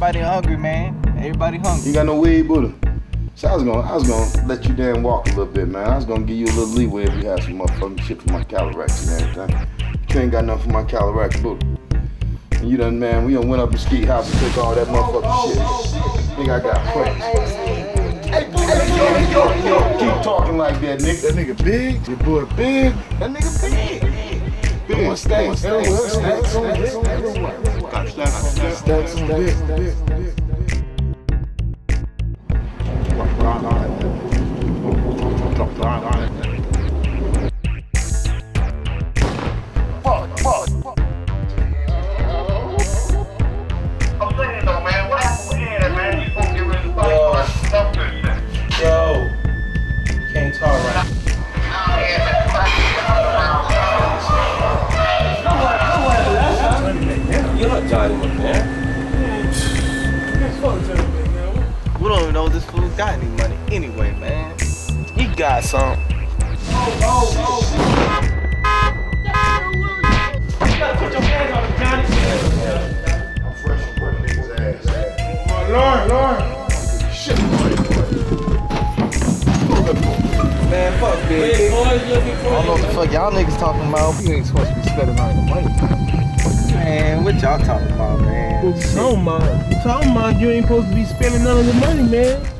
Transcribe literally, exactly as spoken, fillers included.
everybody hungry, man. Everybody hungry. You got no weed, Buddha? So I was gonna, I was gonna let you damn walk a little bit, man. I was gonna give you a little leeway if you had some motherfucking shit for my cataracts and everything. You ain't got nothing for my cataracts, Buddha. And you done, man, we done went up to Ski House and took all that motherfucking shit. Think I got plans. Hey, hey, yo, yo, yo, keep talking like that, nigga. That nigga big, your boy big. That nigga big. Big. Stacks, stacks, stacks, stacks on it. Got stacks, stacks, stacks on it. Fuck, fuck, fuck. I'm saying though, man, what happened with Ed, man? You supposed to get rid of the body for something. Yo, can't talk right. You're not Johnny, man. We don't even know if this fool got any money anyway, man. He got some. Oh, oh, oh. You gotta put your hands on him, Johnny. I'm fresh from working niggas' ass. Oh, Lauren, Lauren. Shit, man, fuck big. I don't know what the fuck y'all niggas talking about. You ain't supposed to be spending all your money. Man, what y'all talking about, man? What you talking about? You talking about you ain't supposed to be spending none of the money, man.